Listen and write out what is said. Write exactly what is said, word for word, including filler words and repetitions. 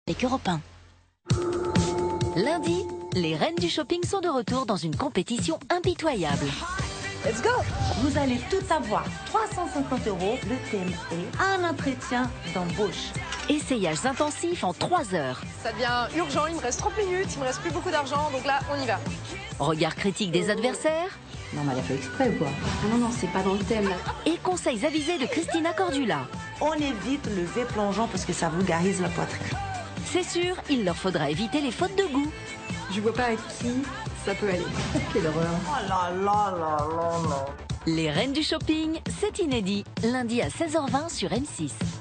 avec Europe un. Lundi, les reines du shopping sont de retour dans une compétition impitoyable. Let's go! Vous allez tout avoir. trois cent cinquante euros. Le thème est un entretien d'embauche. Essayages intensifs en trois heures. Ça devient urgent, il me reste trente minutes, il me reste plus beaucoup d'argent, donc là, on y va. Regard critique des adversaires. Non, mais elle a fait exprès ou quoi? Ah non, non, c'est pas dans le thème là. Et conseils avisés de Christina Cordula. On évite le V plongeant parce que ça vulgarise la poitrine. C'est sûr, il leur faudra éviter les fautes de goût. Je vois pas à qui ça peut aller. Quelle horreur. Oh là là là là là. Les reines du shopping, c'est inédit. Lundi à seize heures vingt sur M six.